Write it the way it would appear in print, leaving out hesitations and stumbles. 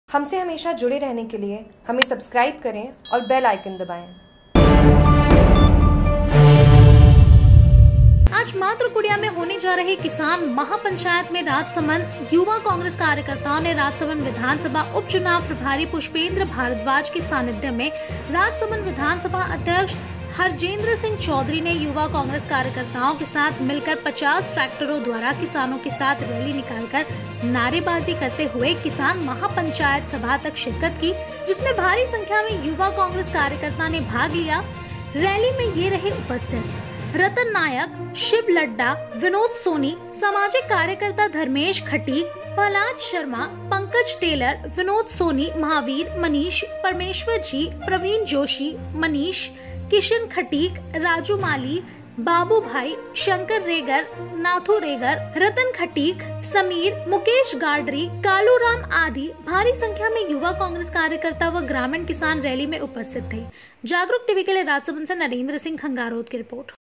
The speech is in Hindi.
हमसे हमेशा जुड़े रहने के लिए हमें सब्सक्राइब करें और बेल आइकन दबाएं। आज मातृकुड़िया में होने जा रहे किसान महापंचायत में राजसमंद युवा कांग्रेस कार्यकर्ताओं ने राजसमंद विधानसभा उपचुनाव प्रभारी पुष्पेंद्र भारद्वाज के सानिध्य में राजसमंद विधानसभा अध्यक्ष हरजेंद्र सिंह चौधरी ने युवा कांग्रेस कार्यकर्ताओं के साथ मिलकर 50 ट्रैक्टरों द्वारा किसानों के साथ रैली निकालकर नारेबाजी करते हुए किसान महापंचायत सभा तक शिरकत की, जिसमें भारी संख्या में युवा कांग्रेस कार्यकर्ता ने भाग लिया। रैली में ये रहे उपस्थित रतन नायक, शिव लड्डा, विनोद सोनी, सामाजिक कार्यकर्ता धर्मेश खटीक, प्रहलाद शर्मा, पंकज टेलर, विनोद सोनी, महावीर, मनीष, परमेश्वर जी, प्रवीण जोशी, मनीष, किशन खटीक, राजू माली, बाबू भाई, शंकर रेगर, नाथू रेगर, रतन खटीक, समीर, मुकेश गाडरी, कालू राम आदि भारी संख्या में युवा कांग्रेस कार्यकर्ता व ग्रामीण किसान रैली में उपस्थित थे। जागरूक टीवी के लिए राजसमंद से नरेंद्र सिंह खंगारोत की रिपोर्ट।